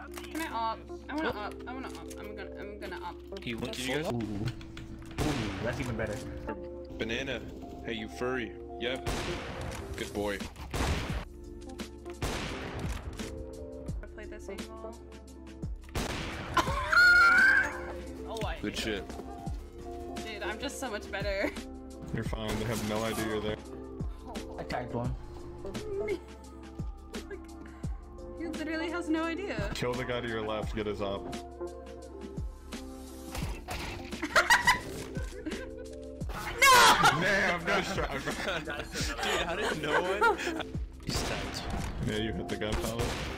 Can I op? I wanna op. I wanna op. I'm gonna op. You want you guys? Ooh, that's even better. Banana. Hey, you furry. Yep. Good boy. I play this angle. Oh, Good shit. Dude, I'm just so much better. You're fine, they have no idea you're there. I tagged one. He literally has no idea. Kill the guy to your left, get his op. Damn, no shot, bro. Dude, how did no one? He's tapped. Yeah, you hit the gun pallet.